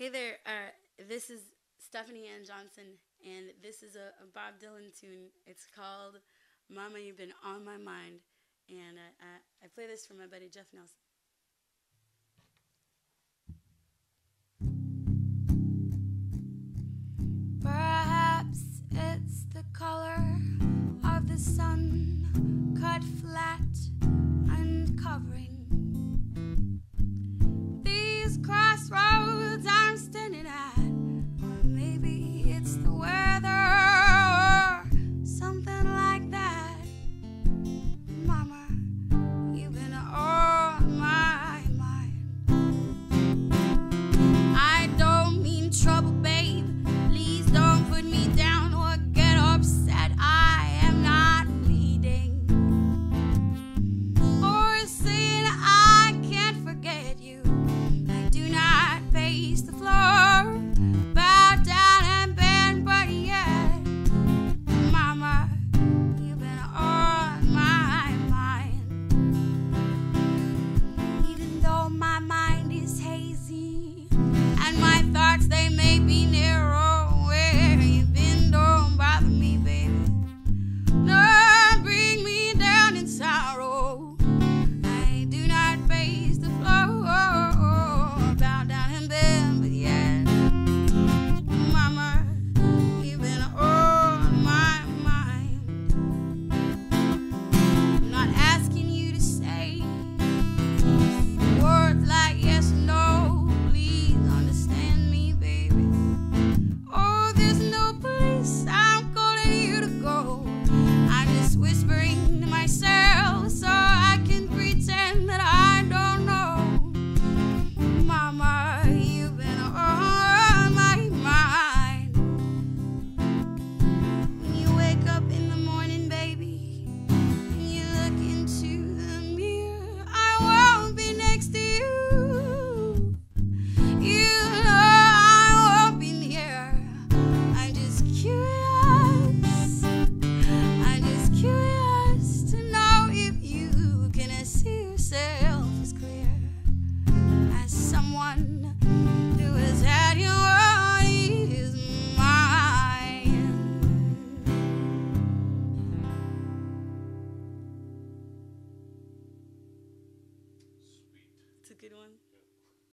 Hey there, this is Stephanie Ann Johnson, and this is a Bob Dylan tune. It's called Mama, You've Been on My Mind, and I play this for my buddy Jeff Nelson. Perhaps it's the color of the sun, cut flat and covering these crossroads I'm standing at. Or maybe it's the weather or something like that. Mama, you've been on my mind. I don't mean trouble, babe. Please don't put me down or get upset. I am not pleading or saying I can't forget you. I do not pace the floor